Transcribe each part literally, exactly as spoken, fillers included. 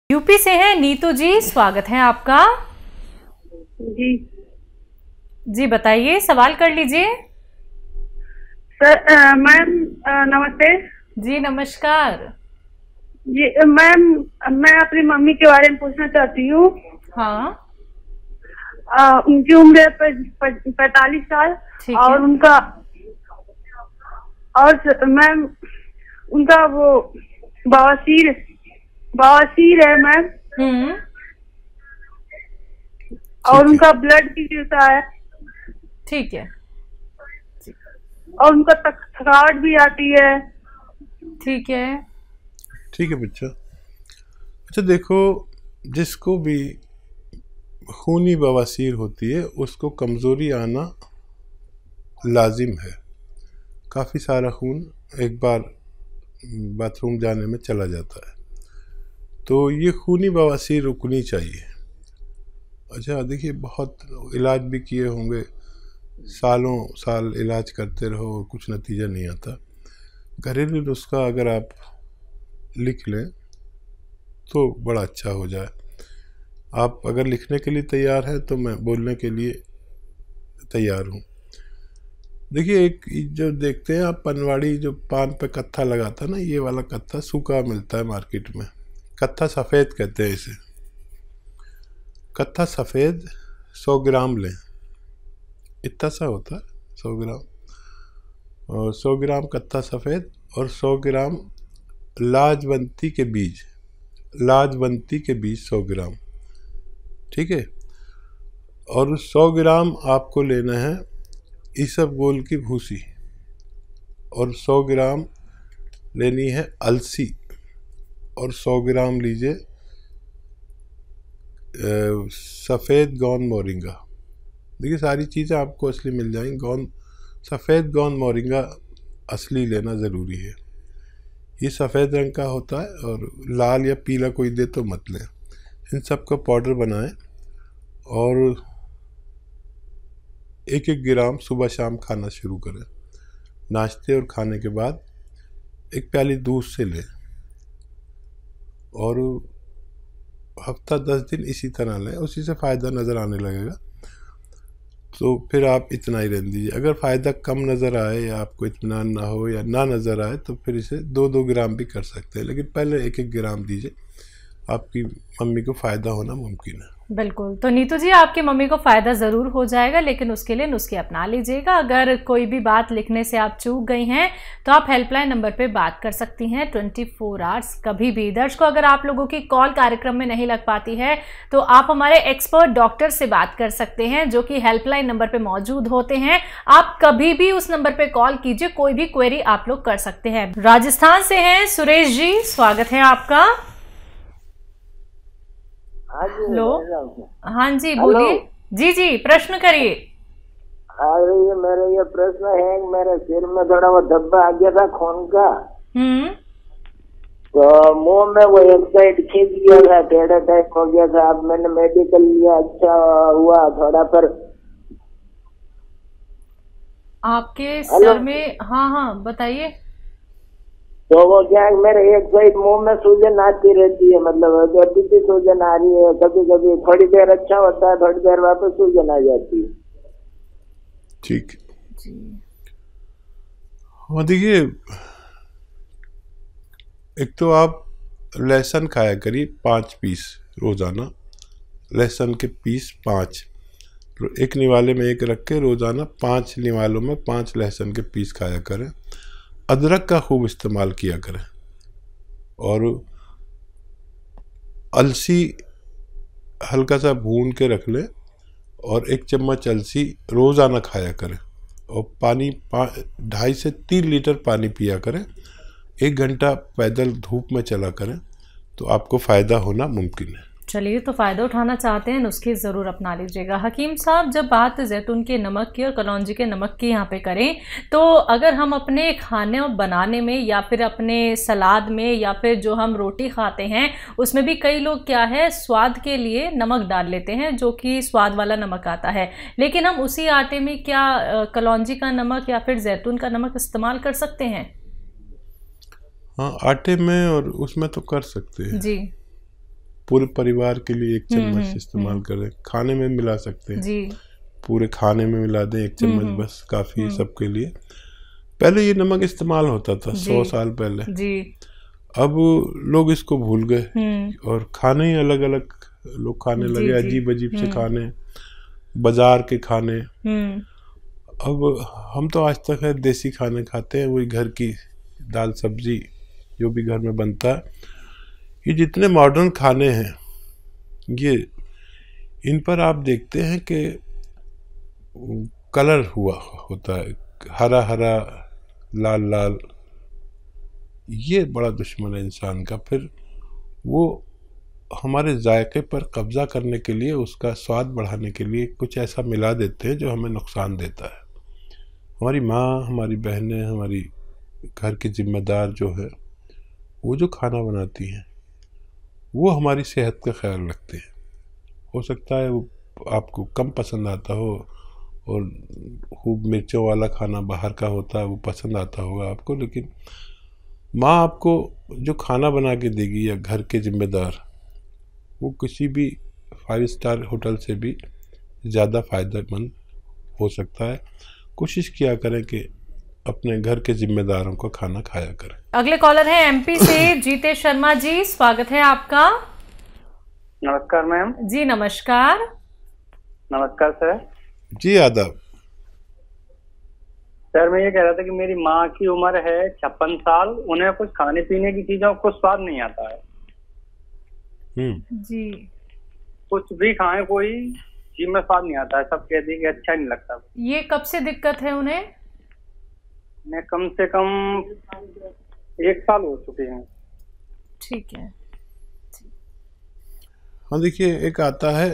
UP से हैं नीतू जी, स्वागत है आपका। जी जी बताइए, सवाल कर लीजिए। सर मैम नमस्ते। जी नमस्कार। जी मैम, मैं अपनी मम्मी के बारे में पूछना चाहती हूँ। हाँ अ, उनकी उम्र है पैतालीस साल और उनका और मैम उनका वो बवासीर बवासीर है मैम। हम्म और उनका ब्लड भी गिरता है। ठीक है। और उनका थकावट भी आती है। ठीक है ठीक है बच्चा। अच्छा देखो, जिसको भी खूनी बवासीर होती है उसको कमज़ोरी आना लाजिम है। काफ़ी सारा खून एक बार बाथरूम जाने में चला जाता है, तो ये खूनी बवासीर रुकनी चाहिए। अच्छा देखिए, बहुत इलाज भी किए होंगे, सालों साल इलाज करते रहो, कुछ नतीजा नहीं आता। घरेलू नुस्खा अगर आप लिख लें तो बड़ा अच्छा हो जाए। आप अगर लिखने के लिए तैयार हैं तो मैं बोलने के लिए तैयार हूँ। देखिए, एक जो देखते हैं आप पनवाड़ी जो पान पे कत्था लगाता है ना, ये वाला कत्था सूखा मिलता है मार्केट में। कत्था सफ़ेद कहते हैं इसे। कत्था सफ़ेद सौ ग्राम लें, इतना सा होता है सौ ग्राम। और सौ ग्राम कत्था सफ़ेद और सौ ग्राम लाजवंती के बीज, लाजवंती के बीज सौ ग्राम, ठीक है। और सौ ग्राम आपको लेना है इसबगोल की भूसी, और सौ ग्राम लेनी है अलसी, और सौ ग्राम लीजिए सफ़ेद गोंद मोरिंगा। देखिए, सारी चीज़ें आपको असली मिल जाएंगी। गोंद सफ़ेद गोंद मोरिंगा असली लेना ज़रूरी है। ये सफ़ेद रंग का होता है और लाल या पीला कोई दे तो मत लें। इन सब का पाउडर बनाएं और एक एक ग्राम सुबह शाम खाना शुरू करें। नाश्ते और खाने के बाद एक प्याली दूध से लें और हफ्ता दस दिन इसी तरह लें, उसी से फ़ायदा नज़र आने लगेगा। तो फिर आप इतना ही रहने दीजिए। अगर फ़ायदा कम नज़र आए या आपको इत्मीनान ना हो या ना नज़र आए तो फिर इसे दो दो ग्राम भी कर सकते हैं, लेकिन पहले एक एक ग्राम दीजिए। आपकी मम्मी को फ़ायदा होना मुमकिन है। बिल्कुल। तो नीतू जी, आपकी मम्मी को फ़ायदा ज़रूर हो जाएगा, लेकिन उसके लिए नुस्खे अपना लीजिएगा। अगर कोई भी बात लिखने से आप चूक गई हैं तो आप हेल्पलाइन नंबर पे बात कर सकती हैं ट्वेंटी फोर आवर्स कभी भी। दर्शकों, अगर आप लोगों की कॉल कार्यक्रम में नहीं लग पाती है तो आप हमारे एक्सपर्ट डॉक्टर से बात कर सकते हैं, जो कि हेल्पलाइन नंबर पर मौजूद होते हैं। आप कभी भी उस नंबर पर कॉल कीजिए, कोई भी क्वेरी आप लोग कर सकते हैं। राजस्थान से हैं सुरेश जी, स्वागत है आपका। हेलो, हाँ जी बोलिए। जी जी प्रश्न करिए। अरे ये मेरा ये प्रश्न है, मेरे सिर में थोड़ा वो धब्बा आ गया था खून का। हम्म तो मुंह में वो एक साइड खींच गया था, टेढ़ा टाइप हो गया था। अब मैंने मेडिकल लिया, अच्छा हुआ थोड़ा। पर आपके सर में, हाँ हाँ बताइए। तो वो क्या है, मेरे एक साइड मुंह में सूजन आती रहती है, मतलब अभी भी सूजन आ रही है। कभी कभी थोड़ी देर अच्छा होता है, थोड़ी देर वापस सूजन आ जाती है। ठीक है। हाँ देखिए, एक तो आप लहसुन खाया करिए पाँच पीस रोज़ाना। लहसुन के पीस पाँच, एक निवाले में एक रख के रोज़ाना पाँच निवालों में पाँच लहसुन के पीस खाया करें। अदरक का खूब इस्तेमाल किया करें और अलसी हल्का सा भून के रख लें और एक चम्मच अलसी रोज़ाना खाया करें। और पानी ढाई से तीन लीटर पानी पिया करें। एक घंटा पैदल धूप में चला करें तो आपको फ़ायदा होना मुमकिन है। चलिए, तो फ़ायदा उठाना चाहते हैं, नुस्खे ज़रूर अपना लीजिएगा। हकीम साहब, जब बात जैतून के नमक की और कलौंजी के नमक की यहाँ पे करें, तो अगर हम अपने खाने बनाने में या फिर अपने सलाद में या फिर जो हम रोटी खाते हैं उसमें भी कई लोग क्या है, स्वाद के लिए नमक डाल लेते हैं, जो कि स्वाद वाला नमक आता है। लेकिन हम उसी आटे में क्या कलौंजी का नमक या फिर जैतून का नमक इस्तेमाल कर सकते हैं? हाँ, आटे में और उसमें तो कर सकते हैं जी। पूरे परिवार के लिए एक चम्मच इस्तेमाल करें। खाने में मिला सकते हैं जी, पूरे खाने में मिला दें एक चम्मच, बस काफ़ी है सबके लिए। पहले ये नमक इस्तेमाल होता था सौ साल पहले जी, अब लोग इसको भूल गए और खाने ही अलग अलग लोग खाने लगे, अजीब अजीब से खाने, बाजार के खाने। अब हम तो आज तक है देसी खाने खाते हैं, वही घर की दाल सब्जी जो भी घर में बनता है। ये जितने मॉडर्न खाने हैं ये इन पर आप देखते हैं कि कलर हुआ होता है, हरा हरा लाल लाल, ये बड़ा दुश्मन है इंसान का। फिर वो हमारे जायके पर कब्जा करने के लिए, उसका स्वाद बढ़ाने के लिए कुछ ऐसा मिला देते हैं जो हमें नुकसान देता है। हमारी माँ, हमारी बहनें, हमारी घर की जिम्मेदार जो है वो जो खाना बनाती हैं वो हमारी सेहत का ख्याल रखते हैं। हो सकता है वो आपको कम पसंद आता हो और खूब मिर्चों वाला खाना बाहर का होता है वो पसंद आता होगा आपको, लेकिन माँ आपको जो खाना बना के देगी या घर के जिम्मेदार, वो किसी भी फाइव स्टार होटल से भी ज़्यादा फ़ायदेमंद हो सकता है। कोशिश किया करें कि अपने घर के जिम्मेदारों का खाना खाया करें। अगले कॉलर हैं एमपी से जीतेश शर्मा जी, स्वागत है आपका। नमस्कार मैम। जी नमस्कार। नमस्कार सर। जी आदाब। सर मैं ये कह रहा था कि मेरी माँ की उम्र है छप्पन साल, उन्हें कुछ खाने पीने की चीजों को स्वाद नहीं आता है जी, कुछ भी खाएं कोई जी में स्वाद नहीं आता है, सब कहते हैं कि अच्छा नहीं लगता। ये कब से दिक्कत है उन्हें? मैं कम से कम एक साल हो चुके हैं। ठीक है। हाँ देखिए, एक आता है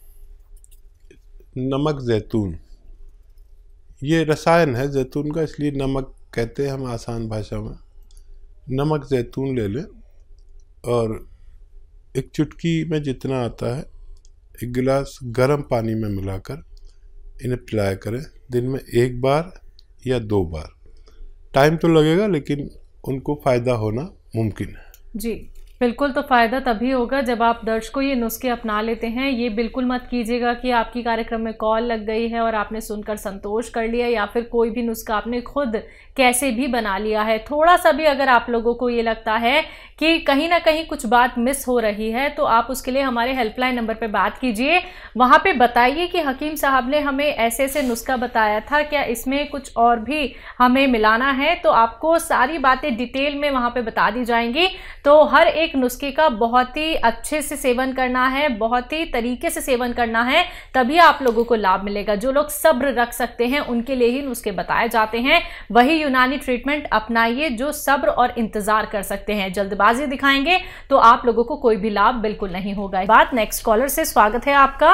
नमक जैतून, ये रसायन है जैतून का, इसलिए नमक कहते हैं हम आसान भाषा में। नमक जैतून ले लें और एक चुटकी में जितना आता है एक गिलास गर्म पानी में मिलाकर इन्हें पिलाया करें, दिन में एक बार या दो बार। टाइम तो लगेगा लेकिन उनको फ़ायदा होना मुमकिन है। जी बिल्कुल, तो फ़ायदा तभी होगा जब आप दर्शकों ये नुस्खे अपना लेते हैं। ये बिल्कुल मत कीजिएगा कि आपकी कार्यक्रम में कॉल लग गई है और आपने सुनकर संतोष कर लिया, या फिर कोई भी नुस्खा आपने खुद कैसे भी बना लिया है। थोड़ा सा भी अगर आप लोगों को ये लगता है कि कहीं ना कहीं कुछ बात मिस हो रही है, तो आप उसके लिए हमारे हेल्पलाइन नंबर पे बात कीजिए। वहाँ पे बताइए कि हकीम साहब ने हमें ऐसे ऐसे नुस्खा बताया था, क्या इसमें कुछ और भी हमें मिलाना है, तो आपको सारी बातें डिटेल में वहाँ पे बता दी जाएंगी। तो हर एक नुस्खे का बहुत ही अच्छे से सेवन करना है, बहुत ही तरीके से सेवन करना है, तभी आप लोगों को लाभ मिलेगा। जो लोग सब्र रख सकते हैं उनके लिए ही नुस्खे बताए जाते हैं। वही यूनानी ट्रीटमेंट अपनाइए जो सब्र और इंतजार कर सकते हैं। जल्दबाजी दिखाएंगे तो आप लोगों को कोई भी लाभ बिल्कुल नहीं होगा। बात नेक्स्ट कॉलर से, स्वागत है आपका।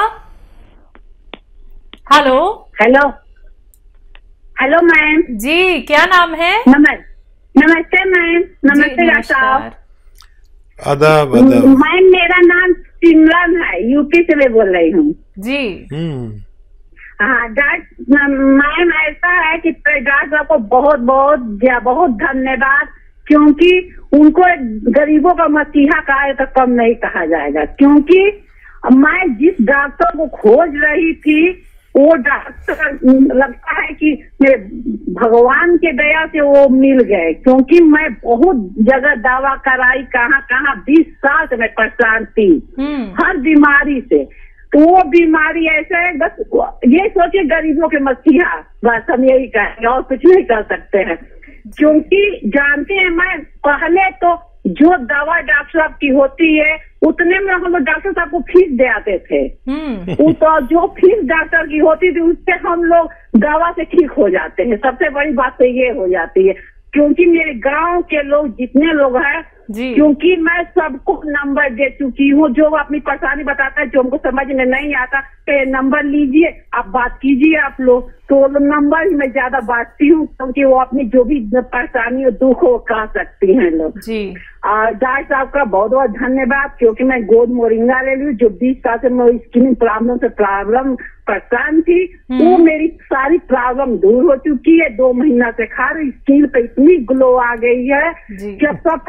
हेलो हेलो हेलो मैम जी, क्या नाम है? नमस्ते नमस्ते मैम। नमस्ते डॉक्टर साहब। आदाब आदाब। मैम मेरा नाम सिमरन है, यूपी से मैं बोल रही हूँ जी। हाँ डॉक्टर मैम, ऐसा है कि डॉक्टर साहब को बहुत बहुत बहुत धन्यवाद, क्योंकि उनको गरीबों का मसीहा कहा तो कम नहीं कहा जाएगा। क्योंकि मैं जिस डॉक्टर को खोज रही थी वो डॉक्टर लगता है कि मेरे भगवान के दया से वो मिल गए, क्योंकि मैं बहुत जगह दवा कराई, कहाँ कहाँ बीस साल से मैं परेशान थी हर बीमारी से। तो वो बीमारी ऐसे है, बस ये सोचिए गरीबों के मसीहा, बस हम यही कहेंगे और कुछ नहीं कर सकते हैं। क्योंकि जानते हैं, मैं पहले तो जो दवा डॉक्टर साहब की होती है उतने में हम लोग डॉक्टर साहब को फीस दे आते थे। तो जो फीस डॉक्टर की होती थी उससे हम लोग दवा से ठीक हो जाते हैं। सबसे बड़ी बात तो ये हो जाती है, क्योंकि मेरे गांव के लोग जितने लोग हैं, क्योंकि मैं सबको नंबर दे चुकी हूँ, जो अपनी परेशानी बताता है, जो हमको समझ में नहीं आता तो नंबर लीजिए, आप बात कीजिए आप लोग, तो नंबर ही मैं ज्यादा बांटती हूँ, क्योंकि वो अपनी जो भी परेशानी और दुख हो कह सकती हैं लोग जी। और डॉक्टर साहब का बहुत बहुत धन्यवाद, क्योंकि मैं गोद मोरिंगा ले ली, जो बीस साल से मैं स्किन प्रॉब्लम से प्रॉब्लम परेशान थी, वो मेरी सारी प्रॉब्लम दूर हो चुकी है। दो महीना से खा रही, स्किन पे इतनी ग्लो आ गई है कि अब सब कहता है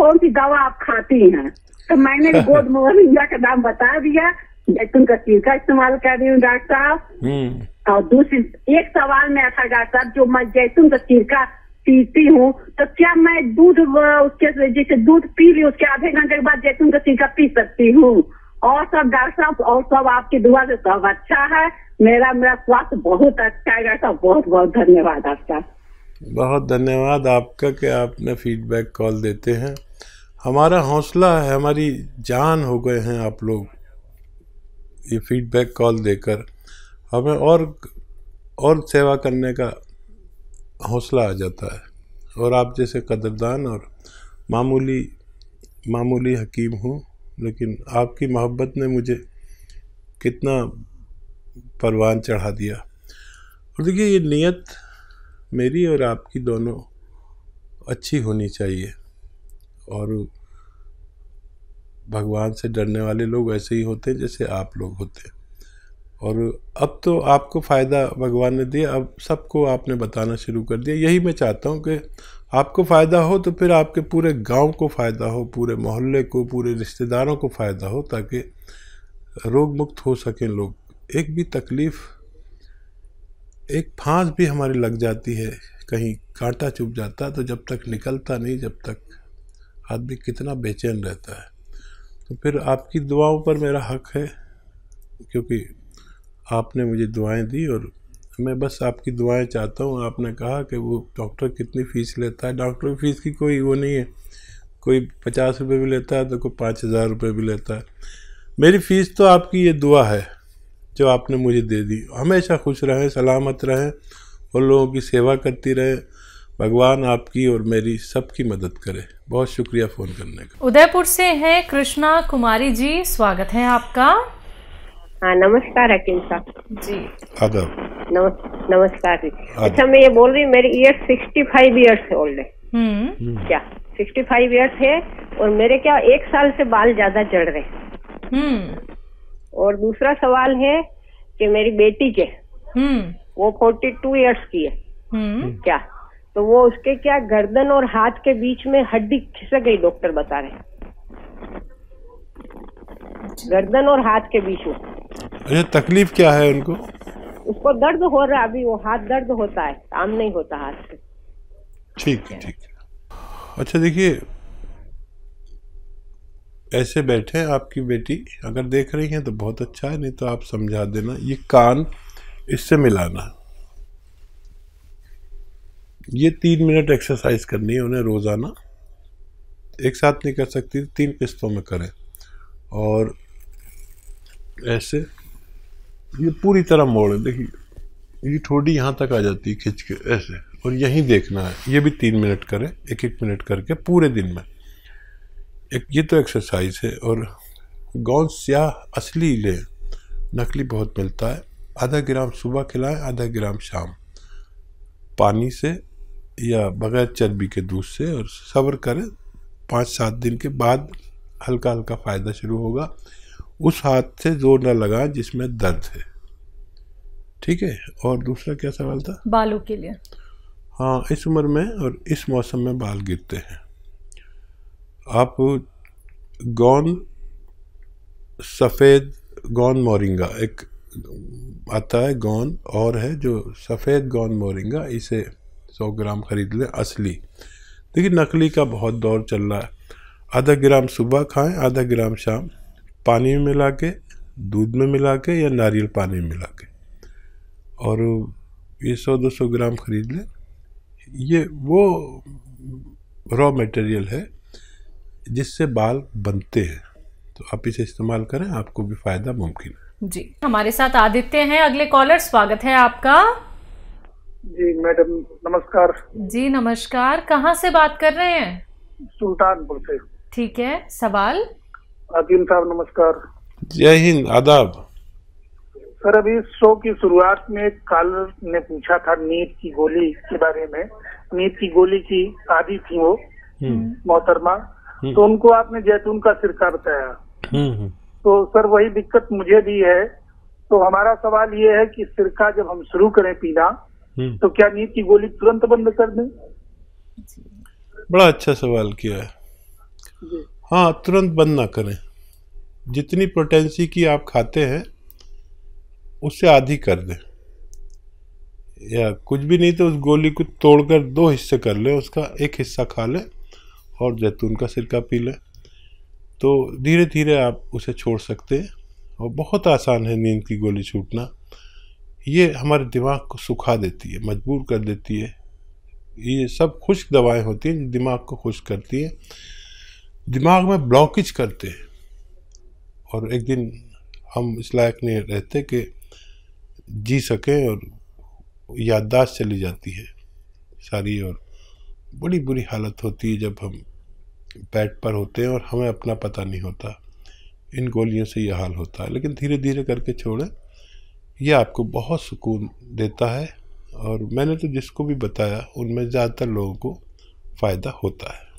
कौन सी दवा आप खाती हैं? तो मैंने गोद मोरिंगा का नाम बता दिया, जैतून का सिरका इस्तेमाल कर रही हूँ डॉक्टर साहब। और दूसरी एक सवाल में था डॉक्टर साहब, जो मैं जैतून का सिरका पीती हूँ तो क्या मैं दूध उसके जैसे दूध पी ली उसके आधे घंटे के बाद जैतून का सिरका पी सकती हूँ? और सब डॉक्टर साहब, और सब आपकी दुआ से सब अच्छा है। मेरा मेरा स्वास्थ्य बहुत अच्छा है डॉक्टर साहब। बहुत बहुत धन्यवाद आपका। बहुत धन्यवाद आपका कि आपने फीडबैक कॉल देते हैं। हमारा हौसला है, हमारी जान हो गए हैं आप लोग। ये फीडबैक कॉल देकर हमें और और सेवा करने का हौसला आ जाता है। और आप जैसे कदरदान और मामूली मामूली हकीम हूँ, लेकिन आपकी मोहब्बत ने मुझे कितना परवान चढ़ा दिया। और देखिए, ये नीयत मेरी और आपकी दोनों अच्छी होनी चाहिए। और भगवान से डरने वाले लोग ऐसे ही होते हैं जैसे आप लोग होते हैं। और अब तो आपको फ़ायदा भगवान ने दिया, अब सबको आपने बताना शुरू कर दिया। यही मैं चाहता हूँ कि आपको फ़ायदा हो तो फिर आपके पूरे गांव को फ़ायदा हो, पूरे मोहल्ले को, पूरे रिश्तेदारों को फ़ायदा हो, ताकि रोग मुक्त हो सकें लोग। एक भी तकलीफ़, एक फांस भी हमारी लग जाती है, कहीं कांटा चुभ जाता है तो जब तक निकलता नहीं, जब तक आदमी कितना बेचैन रहता है। तो फिर आपकी दुआओं पर मेरा हक है, क्योंकि आपने मुझे दुआएं दी और मैं बस आपकी दुआएं चाहता हूँ। आपने कहा कि वो डॉक्टर कितनी फ़ीस लेता है, डॉक्टर की फ़ीस की कोई वो नहीं है, कोई पचास रुपये भी लेता है तो कोई पाँच हज़ार रुपये भी लेता है। मेरी फ़ीस तो आपकी ये दुआ है जो आपने मुझे दे दी। हमेशा खुश रहें, सलामत रहें और लोगों की सेवा करती रहें। भगवान आपकी और मेरी सबकी मदद करे। बहुत शुक्रिया फ़ोन करने का। उदयपुर से हैं कृष्णा कुमारी जी, स्वागत है आपका। हाँ, नमस्कार हकीम साहब जी। आदाब। नमस्कार जी। अच्छा, मैं ये बोल रही हूँ, मेरी year sixty five years old है। हम्म क्या सिक्सटी फाइव ईयर्स है? और मेरे क्या एक साल से बाल ज्यादा झड़ रहे। हम्म और दूसरा सवाल है कि मेरी बेटी के हम्म वो फोर्टी टू ईयर्स की है। हम्म क्या तो वो उसके क्या गर्दन और हाथ के बीच में हड्डी खिसक गई, डॉक्टर बता रहे हैं, गर्दन और हाथ के बीच में। अच्छा, तकलीफ क्या है उनको? उसको दर्द हो रहा है अभी, वो हाथ दर्द होता है, काम नहीं होता हाथ से। ठीक है, ठीक है। अच्छा देखिए, ऐसे बैठे हैं आपकी बेटी, अगर देख रही हैं तो बहुत अच्छा है, नहीं तो आप समझा देना। ये कान इससे मिलाना, ये तीन मिनट एक्सरसाइज करनी है उन्हें रोज़ाना। एक साथ नहीं कर सकती, तीन किस्तों में करें। और ऐसे ये पूरी तरह मोड़े, देखिए ये ठोड़ी यहाँ तक आ जाती है खिंच के ऐसे, और यहीं देखना है। ये भी तीन मिनट करें, एक एक मिनट करके पूरे दिन में। एक ये तो एक्सरसाइज है। और गौंद स्याह असली लें, नकली बहुत मिलता है। आधा ग्राम सुबह खिलाएं, आधा ग्राम शाम, पानी से या बगैर चर्बी के दूध से। और सब्र करें, पाँच सात दिन के बाद हल्का हल्का फ़ायदा शुरू होगा। उस हाथ से जोर न लगाएं जिसमें दर्द है, ठीक है। और दूसरा क्या सवाल था? बालों के लिए। हाँ, इस उम्र में और इस मौसम में बाल गिरते हैं। आप गौन सफ़ेद गौन मोरिंगा एक आता है, गौन और है जो सफ़ेद गौन मोरिंगा, इसे सौ ग्राम खरीद लें असली। देखिए नकली का बहुत दौर चल रहा है। आधा ग्राम सुबह खाएं, आधा ग्राम शाम, पानी में मिला के, दूध में मिला के या नारियल पानी में मिला के। और ये सौ दो सौ ग्राम खरीद लें। ये वो रॉ मटेरियल है जिससे बाल बनते हैं, तो आप इसे इस्तेमाल करें, आपको भी फ़ायदा मुमकिन है। जी, हमारे साथ आदित्य हैं अगले कॉलर, स्वागत है आपका। जी मैडम नमस्कार। जी नमस्कार, कहाँ से बात कर रहे हैं? सुल्तानपुर से। ठीक है, सवाल? हकीम साहब नमस्कार। जय हिंद, आदाब। सर अभी शो की शुरुआत में कॉलर ने पूछा था नींद की गोली के बारे में। नींद की गोली की आदी थी वो मोहतरमा, तो उनको आपने जैतून का सिरका बताया। तो सर वही दिक्कत मुझे भी है। तो हमारा सवाल ये है कि सिरका जब हम शुरू करें पीना तो क्या नींद की गोली तुरंत बंद कर दें? बड़ा अच्छा सवाल किया है। हाँ, तुरंत बंद ना करें। जितनी पोटेंसी की आप खाते हैं उससे आधी कर दें, या कुछ भी नहीं तो उस गोली को तोड़कर दो हिस्से कर लें, उसका एक हिस्सा खा लें और जैतून का सिरका पी लें। तो धीरे धीरे आप उसे छोड़ सकते हैं और बहुत आसान है नींद की गोली छूटना। ये हमारे दिमाग को सुखा देती है, मजबूर कर देती है। ये सब खुश्क दवाएं होती हैं जो दिमाग को खुश्क करती हैं, दिमाग में ब्लॉकेज करते हैं, और एक दिन हम इस लायक नहीं रहते कि जी सकें और याददाश्त चली जाती है सारी, और बड़ी बुरी हालत होती है जब हम बेड पर होते हैं और हमें अपना पता नहीं होता। इन गोलियों से यह हाल होता है, लेकिन धीरे धीरे करके छोड़ें, यह आपको बहुत सुकून देता है। और मैंने तो जिसको भी बताया उनमें ज़्यादातर लोगों को फ़ायदा होता है।